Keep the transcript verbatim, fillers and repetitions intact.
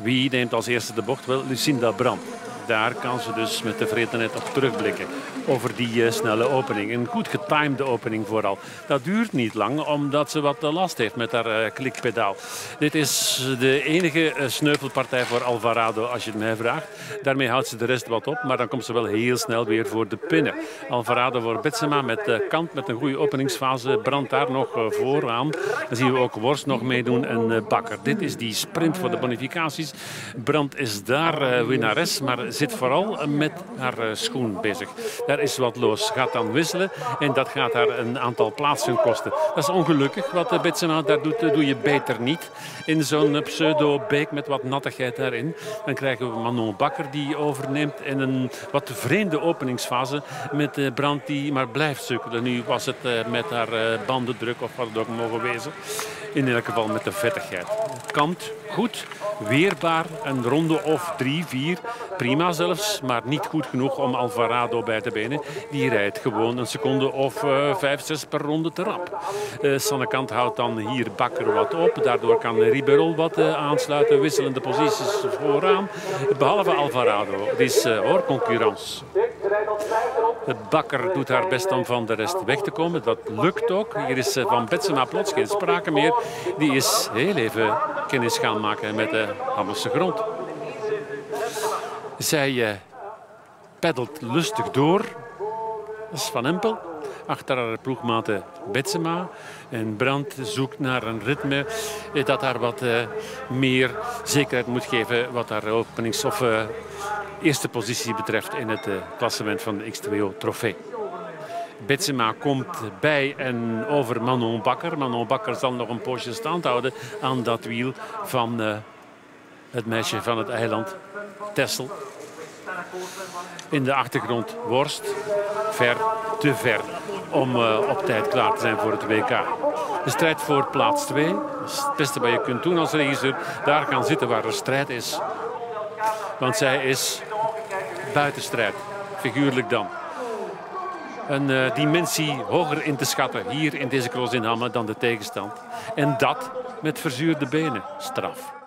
Wie neemt als eerste de bocht? Wel, Lucinda Brandt. Daar kan ze dus met tevredenheid op terugblikken. Over die uh, snelle opening. Een goed getimede opening vooral. Dat duurt niet lang, omdat ze wat last heeft met haar uh, klikpedaal. Dit is de enige uh, sneuvelpartij voor Alvarado, als je het mij vraagt. Daarmee houdt ze de rest wat op, maar dan komt ze wel heel snel weer voor de pinnen. Alvarado voor Betsema met uh, Kant, met een goede openingsfase. Brandt daar nog uh, vooraan. Dan zien we ook Worst nog meedoen en uh, Bakker. Dit is die sprint voor de bonificaties. Brandt is daar uh, winnares, maar zit vooral met haar uh, schoen bezig. Daar is wat los. Gaat dan wisselen en dat gaat haar een aantal plaatsen kosten. Dat is ongelukkig. Wat uh, Betsema daar doet, uh, doe je beter niet. In zo'n uh, pseudo-beek met wat nattigheid daarin. Dan krijgen we Manon Bakker die overneemt in een wat vreemde openingsfase met uh, Brandt die maar blijft sukkelen. Nu was het uh, met haar uh, bandendruk of wat het ook mogen wezen. In elk geval met de vettigheid. Kant goed, weerbaar, een ronde of drie, vier. Prima zelfs, maar niet goed genoeg om Alvarado bij te benen. Die rijdt gewoon een seconde of uh, vijf, zes per ronde te rap. Uh, Sanne Kant houdt dan hier Bakker wat op. Daardoor kan Ribeirol wat uh, aansluiten. Wisselende posities vooraan. Behalve Alvarado. Het is uh, hoor, concurrence. Bakker doet haar best om van de rest weg te komen. Dat lukt ook. Hier is uh, van Betsema plots geen sprake meer. Die is heel even kennis gaan maken met de Hammelse grond. Zij uh, peddelt lustig door. Dat is Van Empel. Achter haar ploegmaten Betsema. En Brandt zoekt naar een ritme dat haar wat uh, meer zekerheid moet geven wat haar openings- of uh, eerste positie betreft in het uh, klassement van de X twee O trofee. Betsema komt bij en over Manon Bakker. Manon Bakker zal nog een poosje stand houden aan dat wiel van uh, het meisje van het eiland, Tessel. In de achtergrond Worst. Ver, te ver om uh, op tijd klaar te zijn voor het W K. De strijd voor plaats twee. Dat is het beste wat je kunt doen als regisseur. Daar gaan zitten waar er strijd is. Want zij is buiten strijd. Figuurlijk dan. Een uh, dimensie hoger in te schatten hier in deze cross in Hamme dan de tegenstand. En dat met verzuurde benen. Straf.